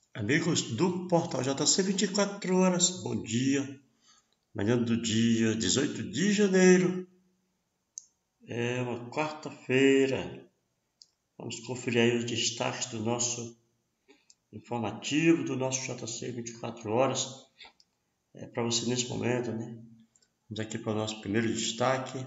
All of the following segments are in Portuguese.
Amigos do Portal JC 24 horas, bom dia. Manhã do dia 18 de janeiro, é uma quarta-feira. Vamos conferir aí os destaques do nosso informativo, do nosso JC 24 horas. Para você nesse momento, né? Vamos aqui para o nosso primeiro destaque.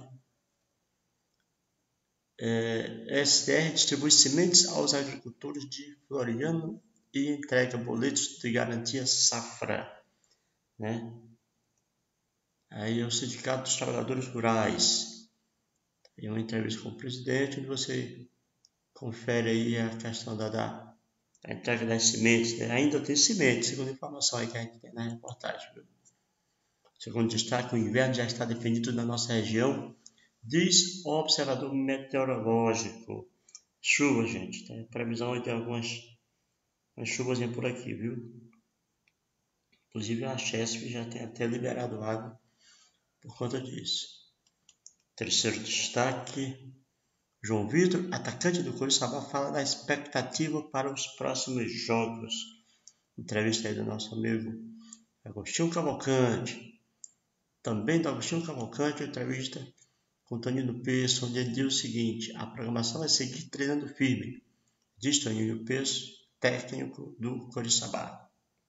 SDR distribui sementes aos agricultores de Floriano e entrega boletos de garantia safra, né? Aí é o Sindicato dos Trabalhadores Rurais. Tem uma entrevista com o presidente, onde você confere aí a questão da entrega das sementes, né? Ainda tem sementes, segundo a informação aí que a gente tem na reportagem, viu? Segundo destaque, o inverno já está definido na nossa região, diz o observador meteorológico. Chuva, gente, tem previsão de algumas chuvas por aqui, viu? Inclusive a Chesf já tem até liberado água por conta disso. Terceiro destaque, João Vitor, atacante do Coriçaba, fala da expectativa para os próximos jogos. Entrevista aí do nosso amigo Agostinho Cavalcante. Também do Agostinho Cavalcante, entrevista com Toninho Peço, onde ele diz o seguinte: a programação vai seguir treinando firme, diz Toninho Peço, técnico do Coriçaba.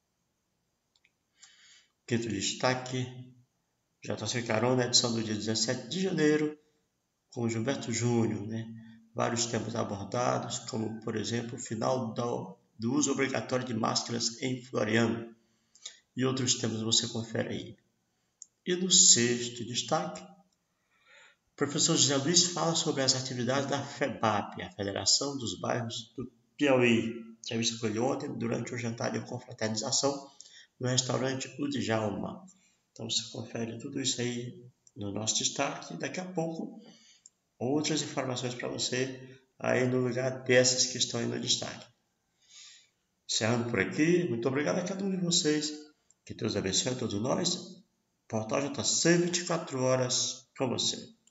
Quinto destaque, JC Carona, edição do dia 17 de janeiro, com Gilberto Júnior, né? Vários temas abordados, como, por exemplo, o final do uso obrigatório de máscaras em Floriano. E outros temas você confere aí. E no sexto destaque, o professor José Luiz fala sobre as atividades da FEBAP, a Federação dos Bairros do Piauí. Entrevista com ele ontem, durante o jantar de confraternização no restaurante O Djalma. Então você confere tudo isso aí no nosso destaque. E daqui a pouco, outras informações para você aí no lugar dessas que estão aí no destaque. Encerrando por aqui, muito obrigado a cada um de vocês. Que Deus abençoe a todos nós. Portal JC 24 horas com você.